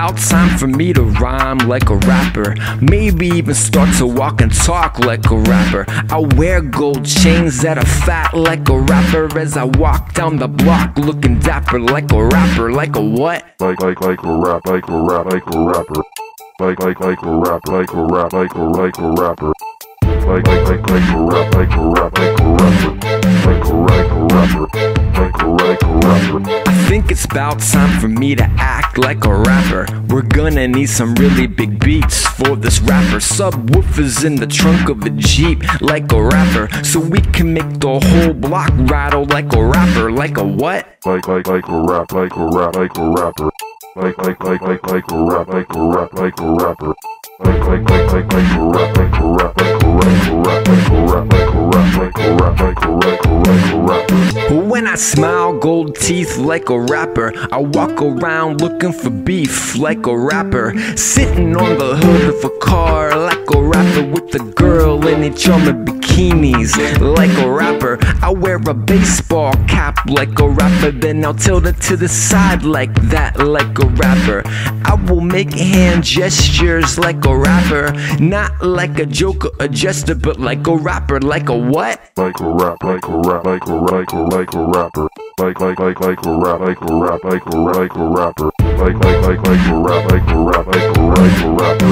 about time for me to rhyme like a rapper. Maybe even start to walk and talk like a rapper. I wear gold chains that are fat like a rapper as I walk down the block looking dapper like a rapper. Like a what? Like a rap, like a rapper. Like a rap, like a rapper. Like a rapper. Like a rap, like a rapper. Like a rapper. Like a rapper. I think it's about time for me to act like a rapper. We're gonna need some really big beats for this rapper. Subwoofers in the trunk of a Jeep like a rapper, so we can make the whole block rattle like a rapper. Like a what? Like a rap, like a rap, like a rapper. Like a rap, like a rapper. Like a rap, like a rap, like a rapper. When I smile, gold teeth like a rapper. I walk around looking for beef like a rapper. Sitting on the hood of a car like a rapper, with a girl in each other bikinis like a rapper. I wear a baseball cap like a rapper, then I'll tilt it to the side like that like a rapper. I will make hand gestures like a rapper, not like a joker or jester, but like a rapper. Like a what? Like a rap, like a rap, like a rapper. Like a rap, like a rap, like a rapper. Like a rap, like a rap, like a rapper.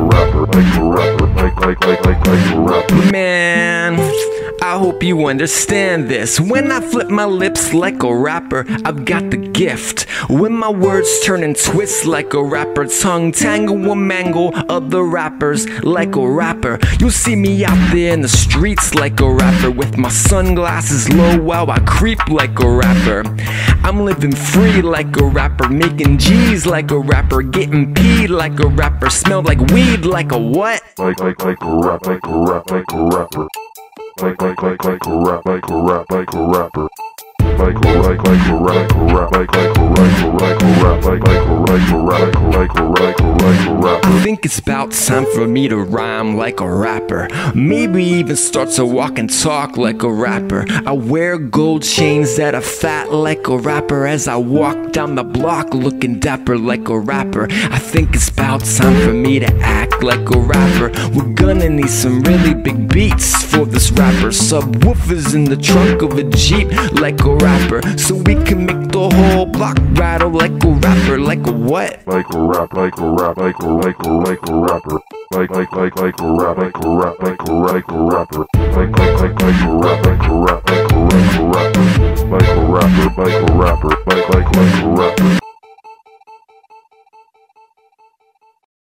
Like a rapper. Man, I hope you understand this. When I flip my lips like a rapper, I've got the gift. When my words turn and twist like a rapper, tongue tangle and mangle other rappers like a rapper. You'll see me out there in the streets like a rapper, with my sunglasses low while I creep like a rapper. I'm living free like a rapper, making G's like a rapper, getting peed like a rapper, smell like weed like a what? Like a rap, like a rap, like a rapper. Like a rap, like a rap, like a rapper. Like a rap, like a rap, like a rapper. I think it's about time for me to rhyme like a rapper. Maybe even start to walk and talk like a rapper. I wear gold chains that are fat like a rapper as I walk down the block looking dapper like a rapper. I think it's about time for me to act like a rapper. We're gonna need some really big beats for this rapper. Subwoofers in the trunk of a Jeep like a rapper, so we can make the whole block rattle like a rapper. Like a what? Like a rap, like a rap, like a rapper. Like a rap, like a rapper. Like a rapper. Like a rapper, like a rapper.